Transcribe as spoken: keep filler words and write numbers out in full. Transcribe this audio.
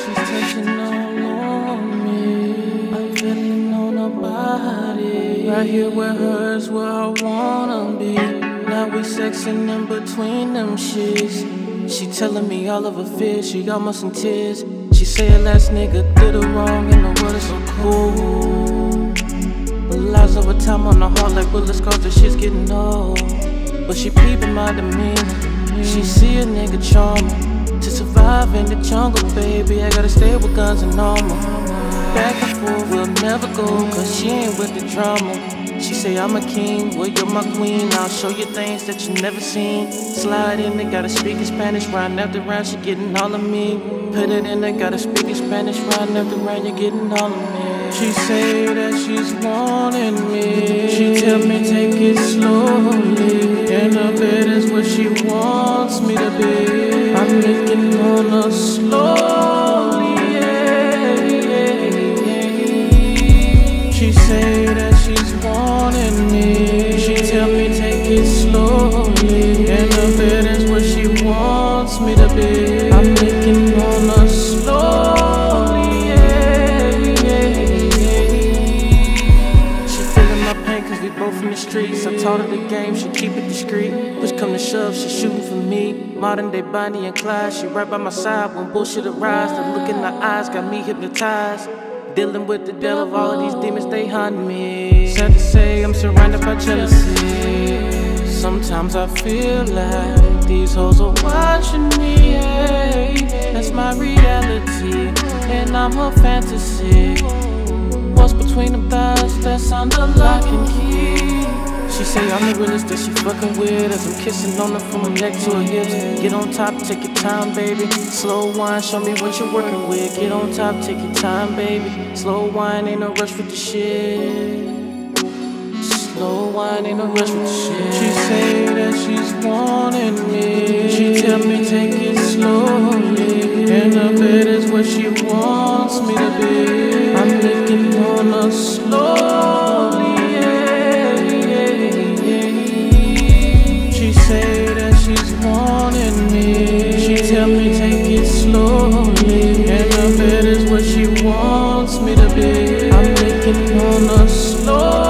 she's touching all on me. I'm feeling on her body. Right here where hers, where I wanna be. Now we sexing in between them sheets. She telling me all of her fears, she almost in tears. She say her last nigga did her wrong and the world is so cool. But lies over time on the heart like bullet scars, the shit's getting old. But she peeping my demeanor, she see a nigga charming. To survive in the jungle, baby, I gotta stay with guns and armor. Back and forth, we'll never go, cause she ain't with the drama. She say I'm a king, well you're my queen. I'll show you things that you never seen. Slide in, they gotta speak in Spanish. Round after round, she getting all of me. Put it in, they gotta speak in Spanish. Round after round, you're getting all of me. She say that she's wanting me. She tell me take it slowly. In her bed is where she wants me to be. I'm making on her slowly, yeah, yeah, yeah. She say that she's wanting me. She tell me take it slowly. In her bed is where she wants me to be. I'm making on her slowly, yeah, yeah, yeah. She feeling my pain cause we both in the streets. I taught her the game, she keep it discreet. Push come to shove, she shooting for me. Modern day Bonnie and Clyde, she right by my side when bullshit arise. The look in her eyes got me hypnotized. Dealing with the devil of all of these demons, they hunt me. Sad to say, I'm surrounded by jealousy. Sometimes I feel like these hoes are watching me, yeah. That's my reality, and I'm her fantasy. What's between them thighs, that's under lock and key. She say I'm the realest that she fucking with. As I'm kissing on her from her neck to her hips. Get on top, take your time, baby. Slow wine, show me what you're working with. Get on top, take your time, baby. Slow wine, ain't no rush with the shit. Slow wine, ain't no rush with the shit. She say that she's wanting me. She tell me take it slowly. In her bed is where she wants me to be. I'm licking on her slowly, yeah, yeah, yeah. She say that she's wanting me. She tell me take it slowly. In her bed is where she wants me to be. I'm licking on her slowly.